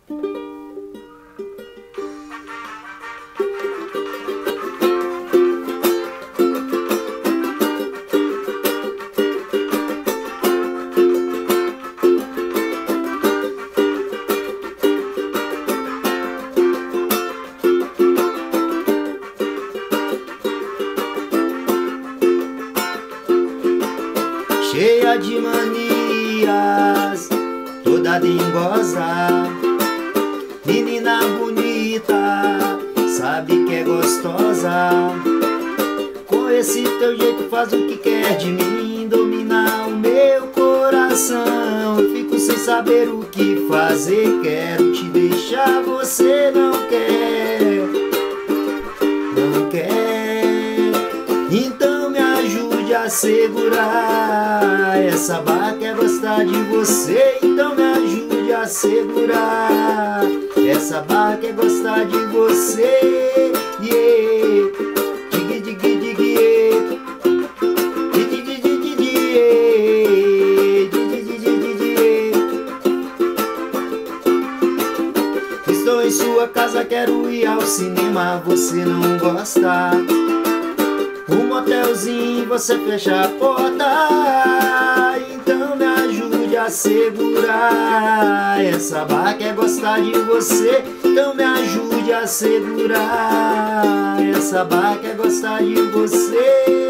Cheia de manias, toda dengosa, menina bonita, sabe que é gostosa. Com esse teu jeito faz o que quer de mim, domina o meu coração. Eu fico sem saber o que fazer, quero te deixar, você não quer, não quer. Então me ajude a segurar essa barra, quer gostar de você. Então me ajude a segurar essa barra, quer gostar de você. Yeah. Dig, dig, dig, yeah. Dig, dig, dig, dig, yeah. Dig, dig, dig, dig, yeah. Estou em sua casa, quero ir ao cinema, você não gosta. Um motelzinho, você fecha a porta. Então me ajude a segurar essa barra, quer gostar de você. Então me ajude a segurar essa barra, quer gostar de você.